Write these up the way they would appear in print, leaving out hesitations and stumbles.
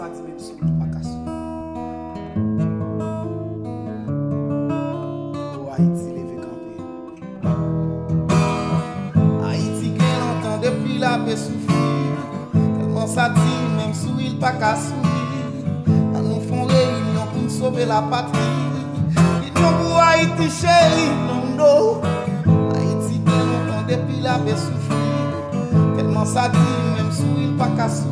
ça dit même si pas cassé. Oh Haïti levé campé. Haïti gagne longtemps depuis la paix souffrir. Tellement ça dit même si il pas cassé. À nous font réunion pour nous sauver la patrie. Union pour Haïti chérie, non non. Haïti gagne longtemps depuis la paix souffrir. Tellement ça dit même si il pas cassé.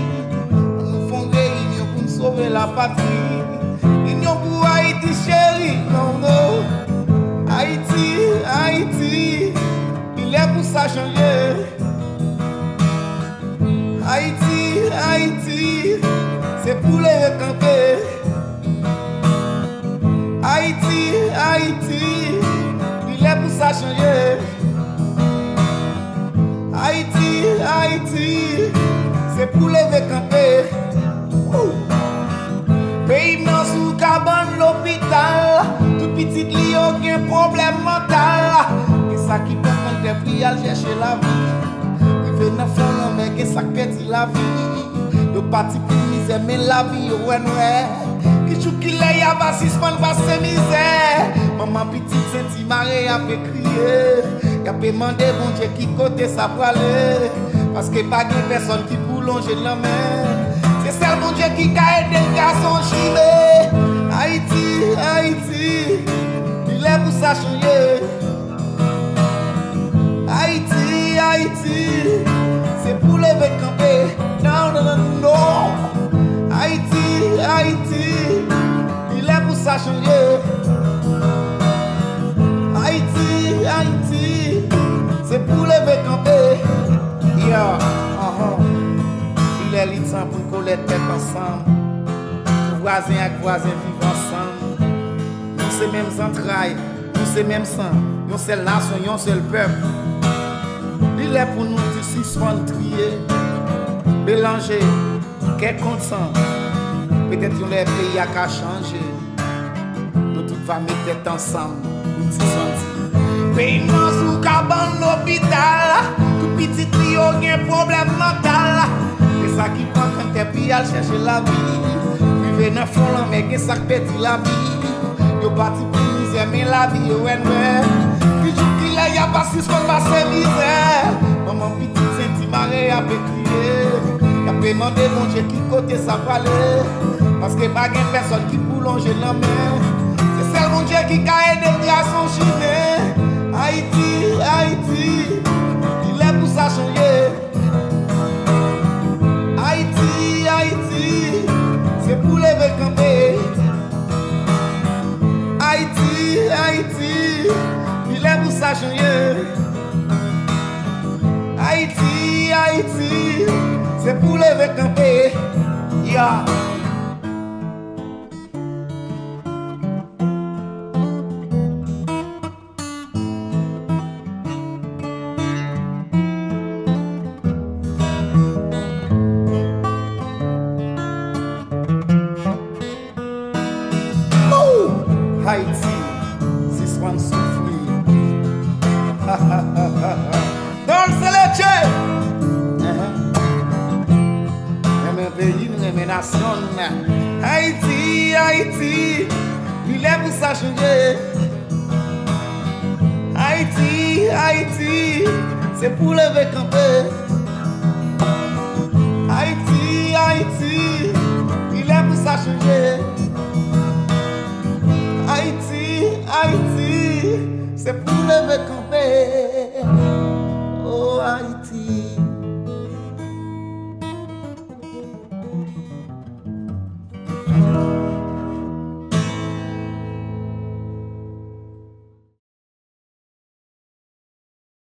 Sauver la patrie, union pour Haïti chérie, non non. Haïti, Haïti, il est pour ça changer. Haïti, Haïti, c'est pour les recamper. Haïti, Haïti, il est pour ça changer. Haïti, Haïti, c'est pour les recamper. Pays dans sous cabane l'hôpital, tout petit lion qui a un problème mental. Et ça qui peut prendre des prix à chercher la vie. Il veut dans fond mais que ça perdit la vie. Le parti pour misère mais la vie ouais ouais. Qui chou qui l'a y a pas si pas passer misère. Maman petite senti marée a fait crier. Y a demandé bon Dieu qui côté ça pour aller. Parce que pas de personne qui pour longer la main. C'est celle mon Dieu qui a aidé le garçon chimé. Haïti, Haïti, il est pour ça changer. Haïti, Haïti, c'est pour lever camper. Non, non, non, non. Haïti, Haïti, il est pour ça changer. Haïti, Haïti, c'est pour lever camper. Yeah, il est le temps pour qu'on les tête ensemble. Voisins avec voisins vivent ensemble. Nous c'est mêmes entrailles, nous c'est même sang. Nous seule nation, nous seul peuple. Il est pour nous d'ici soit trier, mélanger, quel compte sang. Peut-être que les pays a qu'à changer. Nous toutes familles tête ensemble, nous disons. Pays non sous cabane l'hôpital, tout petit trio qui a un problème mental. C'est ça qui prend quand t'es puis à chercher la vie. Vivez dans le fond, mais que ça pète la vie. Yo parti pour misère, mais la vie, ouais, ouais. Puis jour qu'il y a pas si qu'on va se misère. Maman petite senti marée a fait crier. Y'a demandé mon Dieu qui côté ça va aller. Parce que pas de personne qui pour longer la main. C'est celle mon Dieu qui a aidé le garçon chimé. Haïti, Haïti, il est pour ça changer. Haïti, Haïti, c'est pour lever camper. Haïti, Haïti, il est pour ça changer. Haïti, Haïti, c'est pour lever camper. Yeah. Haïti, si soin souffrir. Dans le célèbre. Même pays, même nation. Haïti, Haïti, il est pour ça changer. Haïti, Haïti, c'est pour lever camper. Haïti, Haïti, il est pour ça changer. Haïti, Haïti, c'est pour lever camper.